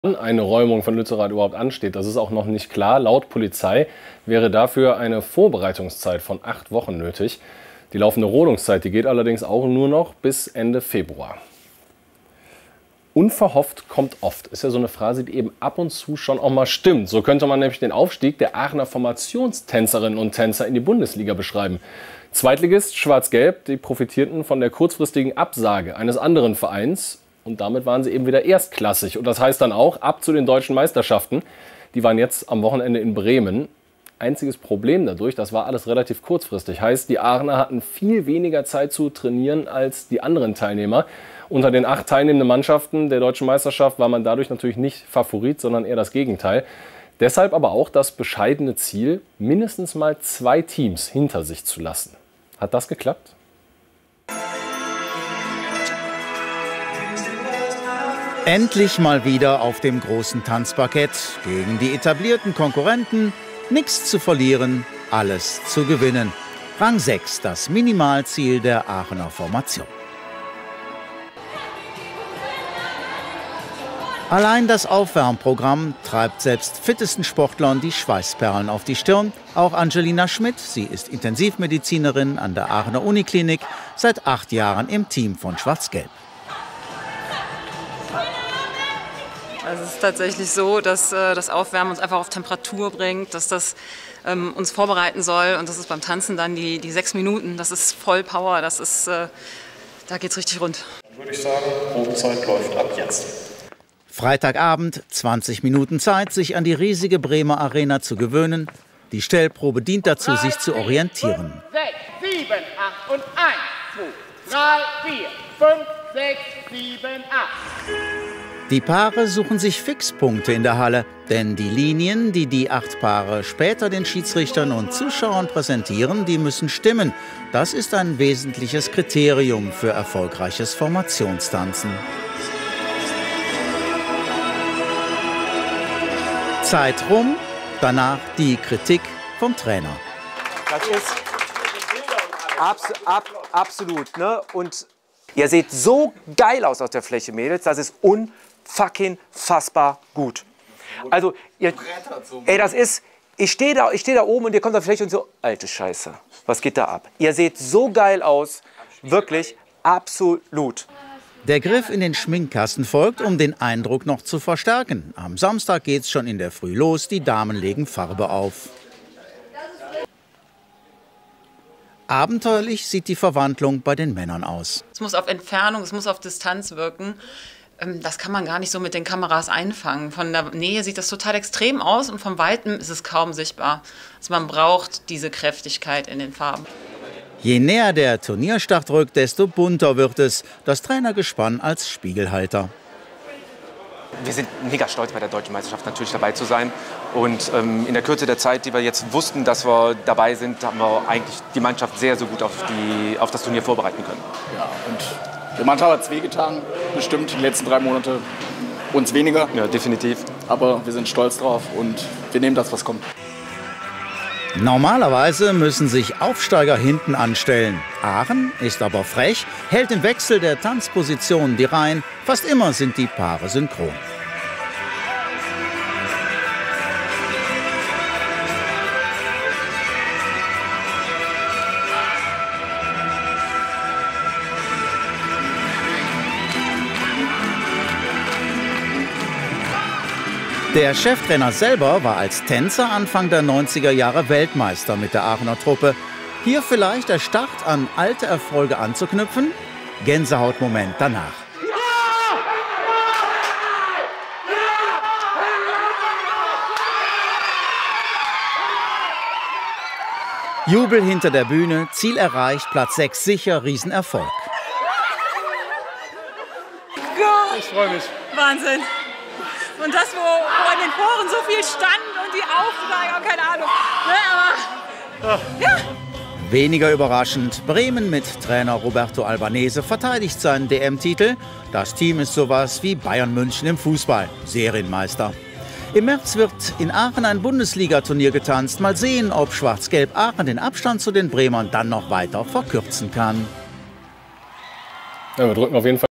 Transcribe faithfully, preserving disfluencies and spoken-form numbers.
eine Räumung von Lützerath überhaupt ansteht, das ist auch noch nicht klar. Laut Polizei wäre dafür eine Vorbereitungszeit von acht Wochen nötig. Die laufende Rodungszeit, die geht allerdings auch nur noch bis Ende Februar. Unverhofft kommt oft, ist ja so eine Phrase, die eben ab und zu schon auch mal stimmt. So könnte man nämlich den Aufstieg der Aachener Formationstänzerinnen und Tänzer in die Bundesliga beschreiben. Zweitligist Schwarz-Gelb, die profitierten von der kurzfristigen Absage eines anderen Vereins. Und damit waren sie eben wieder erstklassig. Und das heißt dann auch, ab zu den deutschen Meisterschaften. Die waren jetzt am Wochenende in Bremen. Einziges Problem dadurch, das war alles relativ kurzfristig. Heißt, die Aachener hatten viel weniger Zeit zu trainieren als die anderen Teilnehmer. Unter den acht teilnehmenden Mannschaften der deutschen Meisterschaft war man dadurch natürlich nicht Favorit, sondern eher das Gegenteil. Deshalb aber auch das bescheidene Ziel, mindestens mal zwei Teams hinter sich zu lassen. Hat das geklappt? Endlich mal wieder auf dem großen Tanzparkett. Gegen die etablierten Konkurrenten. Nichts zu verlieren, alles zu gewinnen. Rang sechs, das Minimalziel der Aachener Formation. Allein das Aufwärmprogramm treibt selbst fittesten Sportlern die Schweißperlen auf die Stirn. Auch Angelina Schmidt, sie ist Intensivmedizinerin an der Aachener Uniklinik, seit acht Jahren im Team von Schwarz-Gelb. Also es ist tatsächlich so, dass äh, das Aufwärmen uns einfach auf Temperatur bringt, dass das ähm, uns vorbereiten soll. Und das ist beim Tanzen dann die, die sechs Minuten, das ist voll Power, das ist, äh, da geht's richtig rund. Dann würde ich sagen, Probezeit läuft ab jetzt. Freitagabend, zwanzig Minuten Zeit, sich an die riesige Bremer Arena zu gewöhnen. Die Stellprobe dient dazu, sich zu orientieren. sechs, sieben, acht und eins, zwei, drei, vier, fünf, sechs, sieben, acht. Die Paare suchen sich Fixpunkte in der Halle, denn die Linien, die die acht Paare später den Schiedsrichtern und Zuschauern präsentieren, die müssen stimmen. Das ist ein wesentliches Kriterium für erfolgreiches Formationstanzen. Zeit rum, danach die Kritik vom Trainer. Das ist abs ab, absolut, ne? Und ihr seht so geil aus auf der Fläche, Mädels, das ist unfucking fassbar gut. Also, ihr, ey, das ist, ich stehe da, ich steh da oben und ihr kommt auf die Fläche und so, alte Scheiße, was geht da ab? Ihr seht so geil aus, wirklich absolut. Der Griff in den Schminkkasten folgt, um den Eindruck noch zu verstärken. Am Samstag geht's schon in der Früh los, die Damen legen Farbe auf. Abenteuerlich sieht die Verwandlung bei den Männern aus. Es muss auf Entfernung, es muss auf Distanz wirken. Das kann man gar nicht so mit den Kameras einfangen. Von der Nähe sieht das total extrem aus und von Weitem ist es kaum sichtbar. Also man braucht diese Kräftigkeit in den Farben. Je näher der Turnierstart rückt, desto bunter wird es. Das Trainergespann als Spiegelhalter. Wir sind mega stolz, bei der Deutschen Meisterschaft natürlich dabei zu sein. Und ähm, in der Kürze der Zeit, die wir jetzt wussten, dass wir dabei sind, haben wir eigentlich die Mannschaft sehr, sehr gut auf, die, auf das Turnier vorbereiten können. Ja, und der Mannschaft hat es wehgetan, bestimmt die letzten drei Monate. Uns weniger. Ja, definitiv. Aber wir sind stolz drauf und wir nehmen das, was kommt. Normalerweise müssen sich Aufsteiger hinten anstellen. Aachen ist aber frech, hält im Wechsel der Tanzpositionen die Reihen. Fast immer sind die Paare synchron. Der Cheftrainer selber war als Tänzer Anfang der neunziger Jahre Weltmeister mit der Aachener Truppe. Hier vielleicht der Start, an alte Erfolge anzuknüpfen? Gänsehautmoment danach. Jubel hinter der Bühne, Ziel erreicht, Platz sechs sicher, Riesenerfolg. Ich freue mich. Wahnsinn. Und das, wo, wo in den Foren so viel stand und die Aufsteiger, keine Ahnung. Ne, aber, ja. Weniger überraschend, Bremen mit Trainer Roberto Albanese verteidigt seinen D M-Titel. Das Team ist sowas wie Bayern München im Fußball, Serienmeister. Im März wird in Aachen ein Bundesliga-Turnier getanzt. Mal sehen, ob Schwarz-Gelb Aachen den Abstand zu den Bremern dann noch weiter verkürzen kann. Ja, wir drücken auf jeden Fall